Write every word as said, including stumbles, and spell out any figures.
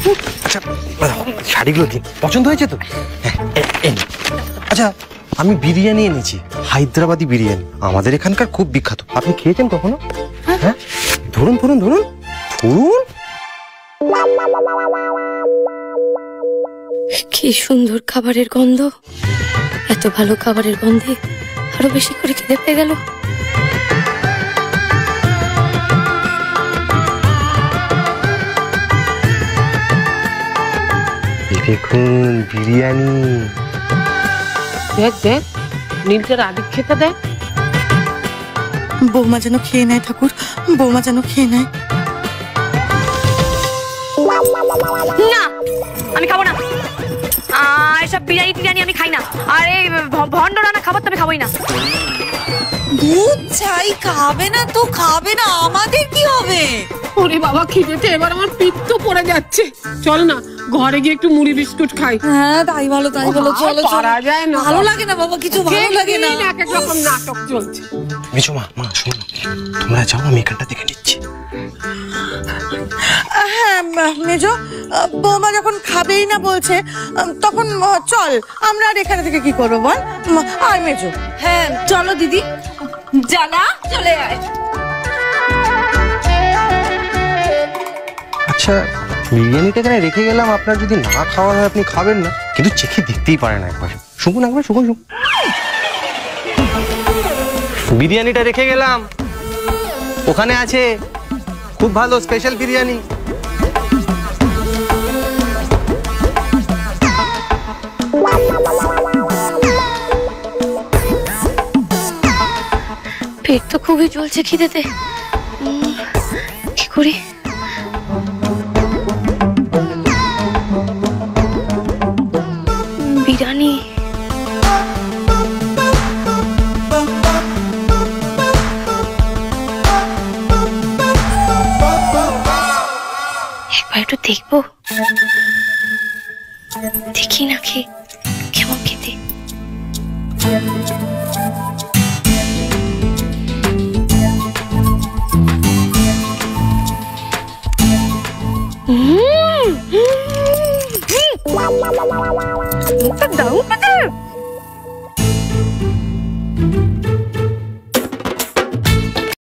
আচ্ছা শাড়িগুলো দিন, পছন্দ হয়েছে তো? আচ্ছা আমি বিরিয়ানি এনেছি, হায়দ্রাবাদি বিরিয়ানি, আমাদের এখানকার খুব বিখ্যাত। আপনি খেয়েছেন কখনো? হ্যাঁ ধরুন ধরুন ধরুন ধরুন। কি সুন্দর খাবারের গন্ধ, এত ভালো খাবারের গন্ধে আরো বেশি করে খেতে পেয়ে গেল। দেখুন বিরিয়ানি। দেখ দেখ নীলটার আদিক খেতে দেখ। বৌমা যেন খেয়ে নেয় ঠাকুর, বৌমা যেন খেয়ে নেয়। না আমি খাবো না, এসব বিরিয়ানি টিরিয়ানি আমি খাই না। আর এই ভন্ড রান্না খাবার তো আমি খাবোই না। দুধ চাই খাবে না তো খাবে না, আমাদের কি হবে? ওরে বাবা খিদেতে এবার আমার পিত্ত তো পড়ে যাচ্ছে। চল না ঘরে গিয়ে একটু মুড়ি বিস্কুট খাই। হ্যাঁ তাই ভালো তাই ভালো, চলো পারা যায় না, ভালো লাগে না বাবা, কিছু ভালো লাগে না। এক এক রকম নাটক চলছে। মেজো মা, মা শোনো, তোমরা যাও, আমি এখানটা দেখে নিচ্ছি। হ্যাঁ মেজো, বৌমা যখন খাবেই না বলছে তখন চল, আমরা আর এখানে থেকে কি করবো বল? আয় মেজো। হ্যাঁ চলো দিদি, জানা চলে আয়। আচ্ছা বিরিয়ানিটা এখানে রেখে গেলাম, আপনার যদি না খাওয়া হয় আপনি খাবেন না, কিন্তু চেখে দেখতেই পারেন একবার। শুকুন একবার, শুকুন শুকুন। বিরিয়ানিটা রেখে গেলাম, ওখানে আছে, খুব ভালো স্পেশাল বিরিয়ানি। পেট তো খুবই জ্বলছে খিদেতে, কি করি? বিরিয়ানি একবার একটু দেখবো, দেখি নাকি কেমন খেতে। দারুণ খেতে।